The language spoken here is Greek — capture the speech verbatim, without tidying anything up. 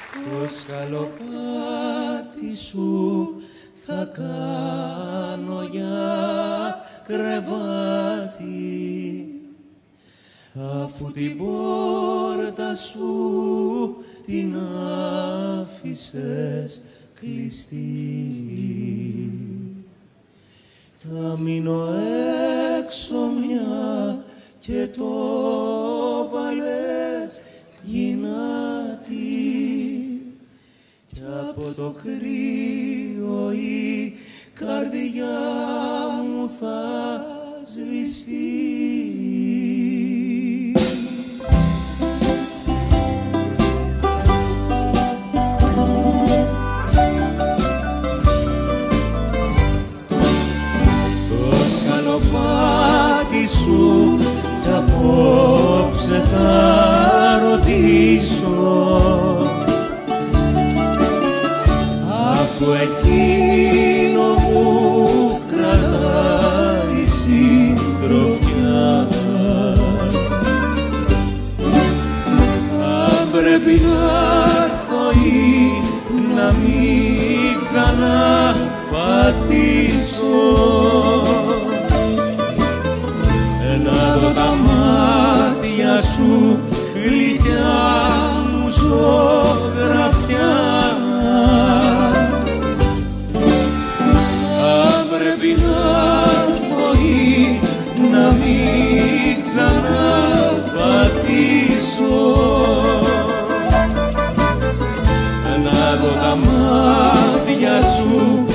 Το σκαλοπάτι σου θα κάνω για κρεβάτι, αφού την πόρτα σου την άφησες κλειστή. Θα μείνω έξω μια και το βάλες γυνάτι, κι από το κρύο η καρδιά μου θα σβηστεί. Το σκαλοπάτι σου κι απόψε θα ρωτήσω, αφού εκείνο μου κρατάει συντροφιά. Αν πρέπει να έρθω ή να μην ξαναπατήσω, να δω τα μάτια σου γλυκιά μου ζωγραφιά. Αν πρέπει να έρθω ή να μην ξαναπατήσω, να δω τα μάτια σου